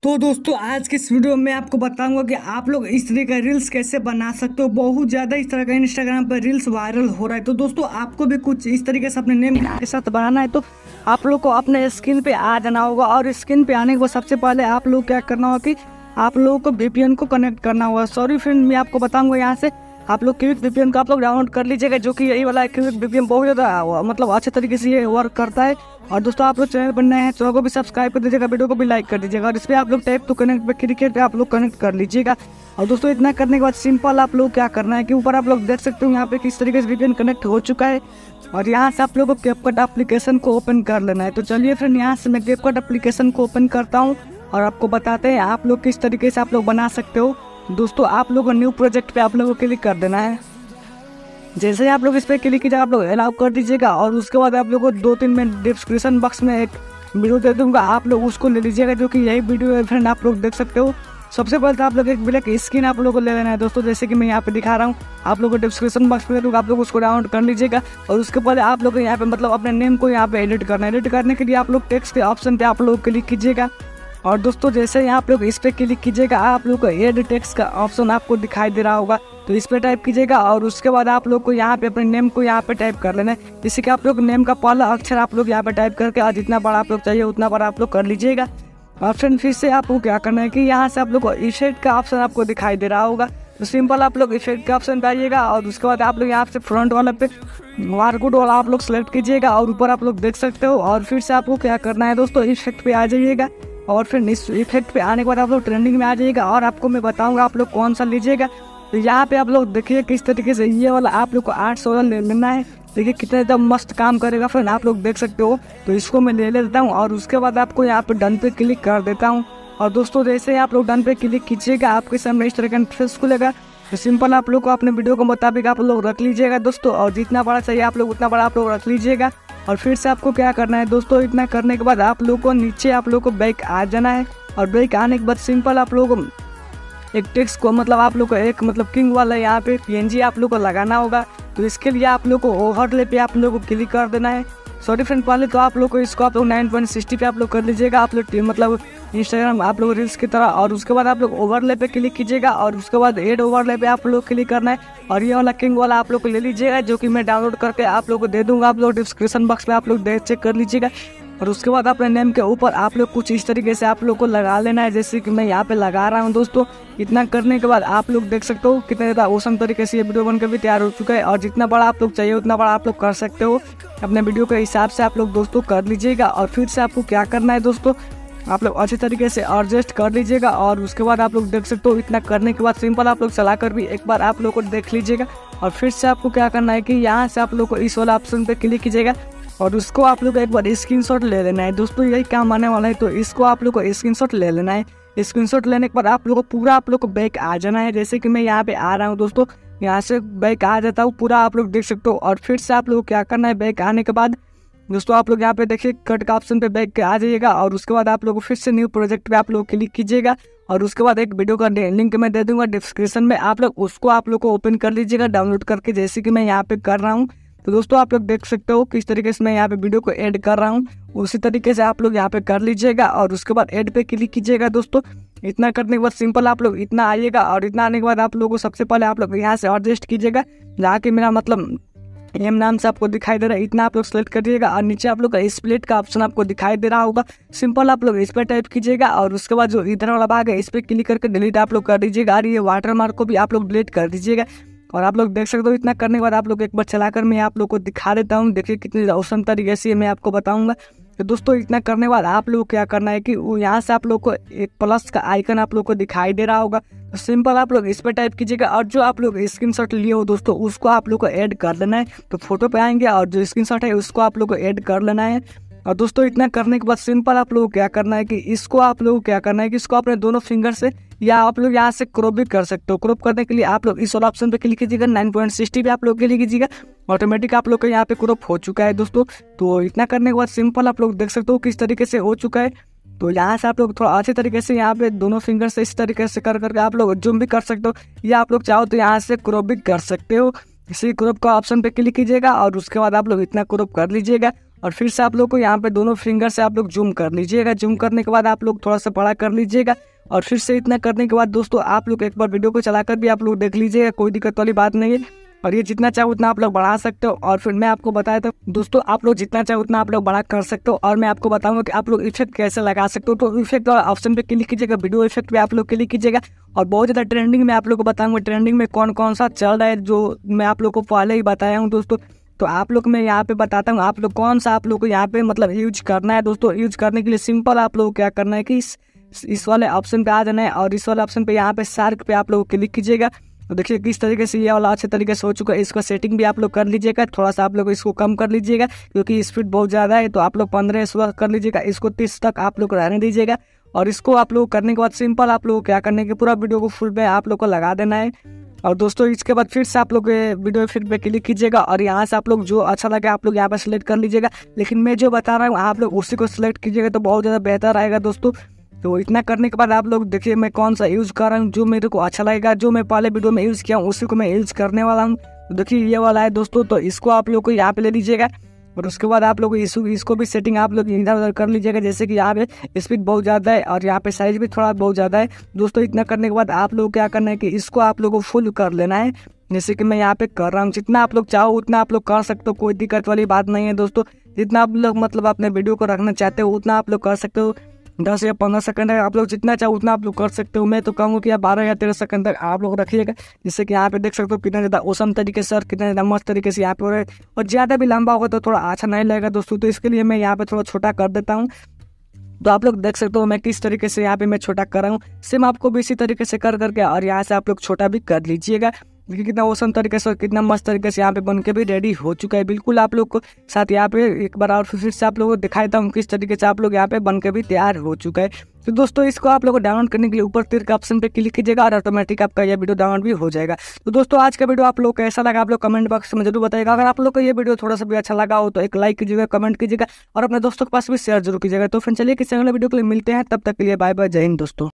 तो दोस्तों आज के इस वीडियो में आपको बताऊंगा कि आप लोग इस तरह का रील्स कैसे बना सकते हो। बहुत ज़्यादा इस तरह का इंस्टाग्राम पर रील्स वायरल हो रहा है। तो दोस्तों आपको भी कुछ इस तरीके से अपने नेम के साथ बनाना है तो आप लोग को अपने स्क्रीन पे आ जाना होगा। और स्क्रीन पे आने के बाद सबसे पहले आप लोग क्या करना होगा कि आप लोगों को VPN को कनेक्ट करना होगा। सॉरी फ्रेंड, मैं आपको बताऊंगा यहाँ से आप लोग क्विक VPN को आप लोग डाउनलोड कर लीजिएगा, जो कि यही वाला क्विक VPN बहुत ज़्यादा मतलब अच्छे तरीके से ये वर्क करता है। और दोस्तों आप लोग चैनल पर नए हैं, चैनल को भी सब्सक्राइब कर दीजिएगा, वीडियो को भी लाइक कर दीजिएगा। और इस पर आप लोग टैप टू कनेक्ट पे क्लिक करके आप लोग कनेक्ट कर लीजिएगा। और दोस्तों इतना करने के बाद सिंपल आप लोग क्या करना है कि ऊपर आप लोग देख सकते हो यहाँ पे किस तरीके से VPN कनेक्ट हो चुका है। और यहाँ से आप लोगों को कैपकट एप्लीकेशन को ओपन कर लेना है। तो चलिए फ्रेंड, यहाँ से मैं कैपकट एप्लीकेशन को ओपन करता हूँ और आपको बताते हैं आप लोग किस तरीके से आप लोग बना सकते हो। दोस्तों आप लोग न्यू प्रोजेक्ट पे आप लोगों को क्लिक कर देना है। जैसे ही आप लोग इस पर क्लिक कीजिएगा आप लोग अलाउ कर दीजिएगा। और उसके बाद आप लोग को 2-3 में डिस्क्रिप्शन बॉक्स में एक वीडियो दे दूंगा, आप लोग उसको ले लीजिएगा, जो कि यही वीडियो है फ्रेंड, आप लोग देख सकते हो। सबसे पहले तो आप लोग एक ब्लैक स्क्रीन आप लोग को ले लेना है दोस्तों, जैसे कि मैं यहाँ पे दिखा रहा हूँ। आप लोग को डिस्क्रिप्शन बॉक्स में दूंगा, आप लोग उसको डाउनलोड कर लीजिएगा। और उसके बाद आप लोग यहाँ पे मतलब अपने नेम को यहाँ पे एडिट करना है। एडिट करने के लिए आप लोग टेक्स्ट के ऑप्शन पे आप लोग क्लिक कीजिएगा। और दोस्तों जैसे ही आप लोग इस पर क्लिक कीजिएगा आप लोग को एड टेक्स्ट का ऑप्शन आपको दिखाई दे रहा होगा, तो इस पर टाइप कीजिएगा। और उसके बाद आप लोग को यहाँ पे अपने नेम को यहाँ पे टाइप कर लेना है, जिससे कि आप लोग नेम का पहला अक्षर आप लोग यहाँ पे टाइप करके और जितना बड़ा आप लोग चाहिए उतना बड़ा आप लोग कर लीजिएगा। ऑप्शन फिर से आपको क्या करना है कि यहाँ से आप लोग को इफेक्ट का ऑप्शन आपको दिखाई दे रहा होगा, तो सिंपल आप लोग इफेक्ट का ऑप्शन पे आइएगा। और उसके बाद आप लोग यहाँ से फ्रंट वाला पे बारकोड वाला आप लोग सेलेक्ट कीजिएगा और ऊपर आप लोग देख सकते हो। और फिर से आपको क्या करना है दोस्तों, इफेक्ट पे आ जाइएगा। और फिर इस इफेक्ट पे आने के बाद आप लोग ट्रेंडिंग में आ जाइएगा और आपको मैं बताऊंगा आप लोग कौन सा लीजिएगा। तो यहाँ पे आप लोग देखिए किस तरीके से ये वाला आप लोग को 800 वाला ले लेना है। देखिए कितना एकदम मस्त काम करेगा फ्रेंड, आप लोग देख सकते हो। तो इसको मैं ले लेता हूँ और उसके बाद आपको यहाँ पे डन पे क्लिक कर देता हूँ। और दोस्तों जैसे ही आप लोग डन पे क्लिक कीजिएगा आपके सामने इस तरह का इंटरफेस खुलेगा। तो सिंपल आप लोग को अपने वीडियो के मुताबिक आप लोग रख लीजिएगा दोस्तों, और जितना बड़ा चाहिए आप लोग उतना बड़ा आप लोग रख लीजिएगा। और फिर से आपको क्या करना है दोस्तों, इतना करने के बाद आप लोग को नीचे आप लोग को बैक आ जाना है। और बैक आने के बाद सिंपल आप लोग एक टेक्स्ट को मतलब आप लोग को एक मतलब किंग वाला यहाँ पे PNG आप लोग को लगाना होगा। तो इसके लिए आप लोग को ओवरले पे आप लोग को क्लिक कर देना है। सॉरी फ्रेंड, पहले तो आप लोग को इसको आप लोग 9.60 पे आप लोग कर लीजिएगा, आप लोग मतलब इंस्टाग्राम आप लोग रील्स की तरह। और उसके बाद आप लोग ओवरले पे क्लिक कीजिएगा और उसके बाद एड ओवरले पे आप लोग क्लिक करना है। और ये वाला किंग वाला आप लोग को ले लीजिएगा, जो कि मैं डाउनलोड करके आप लोग को दे दूंगा, आप लोग डिस्क्रिप्शन बॉक्स में आप लोग चेक कर लीजिएगा। और उसके बाद अपने नेम के ऊपर आप लोग कुछ इस तरीके से आप लोग को लगा लेना है, जैसे कि मैं यहाँ पे लगा रहा हूँ दोस्तों। इतना करने के बाद आप लोग देख सकते हो कितना ज़्यादा औसम तरीके से ये वीडियो बनकर भी तैयार हो चुका है। और जितना बड़ा आप लोग चाहिए उतना बड़ा आप लोग कर सकते हो, अपने वीडियो के हिसाब से आप लोग दोस्तों कर लीजिएगा। और फिर से आपको क्या करना है दोस्तों, आप लोग अच्छे तरीके से एडजस्ट कर लीजिएगा। और उसके बाद आप लोग देख सकते हो इतना करने के बाद सिंपल आप लोग चलाकर भी एक बार आप लोग को देख लीजिएगा। और फिर से आपको क्या करना है कि यहाँ से आप लोग को इस वाला ऑप्शन पे क्लिक कीजिएगा और उसको आप लोग एक बार स्क्रीनशॉट ले लेना है दोस्तों, यही काम आने वाला है। तो इसको आप लोग को स्क्रीनशॉट ले लेना है। स्क्रीनशॉट लेने के बाद आप लोग को पूरा आप लोग को बैक आ जाना है, जैसे कि मैं यहाँ पे आ रहा हूँ दोस्तों, यहाँ से बैक आ जाता हूँ पूरा, आप लोग देख सकते हो। और फिर से आप लोग क्या करना है, बैक आने के बाद दोस्तों आप लोग यहाँ पे देखिए कट का ऑप्शन पे बैक आ जाइएगा। और उसके बाद आप लोग फिर से न्यू प्रोजेक्ट पे आप लोग क्लिक कीजिएगा। और उसके बाद एक वीडियो का लिंक मैं दे दूंगा डिस्क्रिप्शन में, आप लोग उसको आप लोग को ओपन कर लीजिएगा डाउनलोड करके, जैसे कि मैं यहाँ पे कर रहा हूँ। तो दोस्तों आप लोग देख सकते हो किस तरीके से मैं यहाँ पे वीडियो को ऐड कर रहा हूँ, उसी तरीके से आप लोग यहाँ पे कर लीजिएगा। और उसके बाद ऐड पे क्लिक कीजिएगा दोस्तों। इतना करने के बाद सिंपल आप लोग इतना आइएगा। और इतना आने के बाद आप लोगों को सबसे पहले आप लोग यहाँ से एडजस्ट कीजिएगा, जहाँ कि मेरा मतलब एम नाम से आपको दिखाई दे रहा है, इतना आप लोग सेलेक्ट करिएगा। और नीचे आप लोग का स्प्लिट का ऑप्शन आपको दिखाई दे रहा होगा, सिंपल आप लोग इस पर टाइप कीजिएगा। और उसके बाद जो इधर वाला भाग है इस पर क्लिक करके डिलीट आप लोग कर दीजिएगा। और ये वाटर मार्क को भी आप लोग डिलीट कर दीजिएगा। और आप लोग देख सकते हो इतना करने के बाद आप लोग एक बार चलाकर मैं आप लोग को दिखा देता हूँ, देखिए कितनी औसम तरीके से मैं आपको बताऊंगा। तो दोस्तों इतना करने के बाद आप लोग क्या करना है कि यहाँ से आप लोग को एक प्लस का आइकन आप लोग को दिखाई दे रहा होगा, तो सिंपल आप लोग इस पर टाइप कीजिएगा। और जो आप लोग स्क्रीनशॉट लिए हो दोस्तों उसको आप लोग को ऐड कर लेना है। तो फोटो पे आएंगे और जो स्क्रीनशॉट है उसको आप लोग को ऐड कर लेना है। और दोस्तों इतना करने के बाद सिंपल आप लोग क्या करना है कि इसको आप लोग क्या करना है कि इसको अपने दोनों फिंगर से या आप लोग यहाँ से क्रॉप भी कर सकते हो। क्रॉप करने के लिए आप लोग इस वाला ऑप्शन पे क्लिक कीजिएगा, 9.60 पे आप लोग क्लिक कीजिएगा, ऑटोमेटिक आप लोग का यहाँ पे क्रॉप हो चुका है दोस्तों। तो इतना करने के बाद सिंपल आप लोग देख सकते हो किस तरीके से हो चुका है। तो यहाँ से आप लोग थोड़ा अच्छे तरीके से यहाँ पे दोनों फिंगर से इस तरीके से कर करके आप लोग जूम भी कर सकते हो, या आप लोग चाहो तो यहाँ से क्रॉप भी कर सकते हो। इसी क्रॉप का ऑप्शन पे क्लिक कीजिएगा और उसके बाद आप लोग इतना क्रॉप कर लीजिएगा। और फिर से आप लोग को यहाँ पे दोनों फिंगर से आप लोग जूम कर लीजिएगा। जूम करने के बाद आप लोग थोड़ा सा बड़ा कर लीजिएगा और फिर से इतना करने के बाद दोस्तों आप लोग एक बार वीडियो को चलाकर भी आप लोग देख लीजिएगा, कोई दिक्कत वाली बात नहीं है। और ये जितना चाहे उतना आप लोग बढ़ा सकते हो। और फिर मैं आपको बताया था दोस्तों, आप लोग जितना चाहे उतना आप लोग बड़ा कर सकते हो। और मैं आपको बताऊंगा कि आप लोग इफेक्ट कैसे लगा सकते हो। तो इफेक्ट वाला ऑप्शन पे क्लिक कीजिएगा, वीडियो इफेक्ट पे आप लोग क्लिक कीजिएगा। और बहुत ज़्यादा ट्रेंडिंग में आप लोग को बताऊंगा, ट्रेंडिंग में कौन कौन सा चल रहा है, जो मैं आप लोग को पहले ही बताया हूँ दोस्तों। तो आप लोग मैं यहाँ पे बताता हूँ आप लोग कौन सा आप लोग को यहाँ पे मतलब यूज करना है दोस्तों। यूज करने के लिए सिंपल आप लोग को क्या करना है कि इस वाले ऑप्शन पे आ जाना है और इस वाले ऑप्शन पे यहाँ पे सार्क पे आप लोग क्लिक कीजिएगा। तो देखिए किस तरीके से ये वाला अच्छे तरीके से हो चुका है। इसका सेटिंग भी आप लोग कर लीजिएगा, थोड़ा सा आप लोग इसको कम कर लीजिएगा क्योंकि स्पीड बहुत ज़्यादा है। तो आप लोग 15 इस वक्त कर लीजिएगा, इसको 30 तक आप लोग रहने दीजिएगा। और इसको आप लोग करने के बाद सिंपल आप लोग क्या करने के पूरा वीडियो को फुल पे आप लोग को लगा देना है। और दोस्तों इसके बाद फिर से आप लोग वीडियो इफेक्ट पे क्लिक कीजिएगा और यहाँ से आप लोग जो अच्छा लगे आप लोग यहाँ पे सिलेक्ट कर लीजिएगा। लेकिन मैं जो बता रहा हूँ आप लोग उसी को सिलेक्ट कीजिएगा तो बहुत ज़्यादा बेहतर आएगा दोस्तों। तो इतना करने के बाद आप लोग देखिए मैं कौन सा यूज़ कर रहा हूँ, जो मेरे को अच्छा लगेगा, जो मैं पहले वीडियो में यूज़ किया हूँ उसी को मैं यूज़ करने वाला हूँ। तो देखिए ये वाला है दोस्तों, तो इसको आप लोग को यहाँ पे ले लीजिएगा। और उसके बाद आप लोग इसको भी सेटिंग आप लोग इधर उधर कर लीजिएगा। जैसे कि यहाँ पे स्पीड बहुत ज़्यादा है और यहाँ पे साइज भी थोड़ा बहुत ज़्यादा है दोस्तों। इतना करने के बाद आप लोग क्या करना है कि इसको आप लोग को फुल कर लेना है, जैसे कि मैं यहाँ पे कर रहा हूँ। जितना आप लोग चाहो उतना आप लोग कर सकते हो, कोई दिक्कत वाली बात नहीं है दोस्तों। जितना आप लोग मतलब अपने वीडियो को रखना चाहते हो उतना आप लोग कर सकते हो। 10 या 15 सेकंड तक आप लोग जितना चाहो उतना आप लोग कर सकते हो। मैं तो कहूँगा कि आप 12 या 13 सेकंड तक आप लोग रखिएगा। जिससे कि यहाँ पे देख सकते हो कितना ज़्यादा औसम तरीके से और कितना ज़्यादा मस्त तरीके से यहाँ पे हो रहा है। और ज़्यादा भी लंबा होगा तो थोड़ा अच्छा नहीं लगेगा दोस्तों, तो इसके लिए मैं यहाँ पे थोड़ा छोटा कर देता हूँ। तो आप लोग देख सकते हो मैं किस तरीके से यहाँ पे मैं छोटा कर रहा हूँ। सेम आपको भी इसी तरीके से कर करके और यहाँ से आप लोग छोटा भी कर लीजिएगा। देखिए कितना औसम तरीके से और कितना मस्त तरीके से यहाँ पे बन के भी रेडी हो चुका है बिल्कुल। आप लोग को साथ यहाँ पे एक बार और फिर से आप लोगों को दिखाई देता हूँ किस तरीके से आप लोग यहाँ पे बन के भी तैयार हो चुका है। तो दोस्तों इसको आप लोग को डाउनलोड करने के लिए ऊपर तीर के ऑप्शन पे क्लिक कीजिएगा और ऑटोमेटिक आपका ये वीडियो डाउनलोड भी हो जाएगा। तो दोस्तों आज का वीडियो आप लोग कैसा लगा आप लोग कमेंट बॉक्स में जरूर बताइएगा। अगर आप लोग को ये वीडियो थोड़ा सा भी अच्छा लगा हो तो एक लाइक कीजिएगा, कमेंट कीजिएगा और अपने दोस्तों के पास भी शेयर जरूर कीजिएगा। तो फिर चलिए किसी अगले वीडियो के लिए मिलते हैं, तब तक के लिए बाय बाय, जय हिंद दोस्तों।